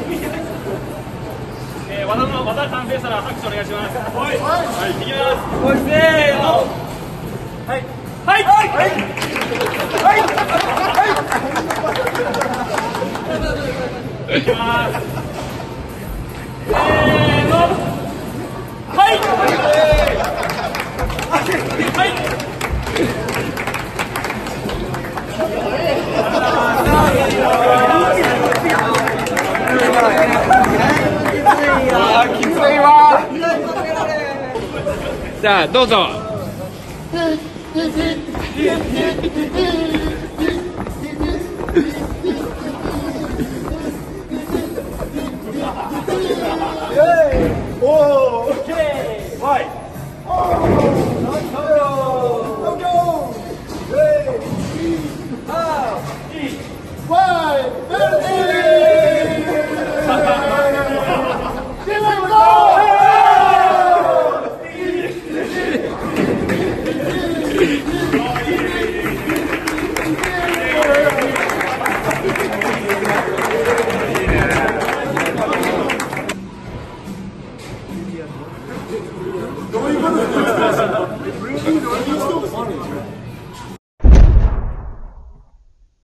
技完成したら拍手お願いします。はい、いきます。せーの。はい。はい。はい。はい。いきます。せーの。はい。はい。きついわ。じゃあどうぞ。おお、オッケー。はい。Five,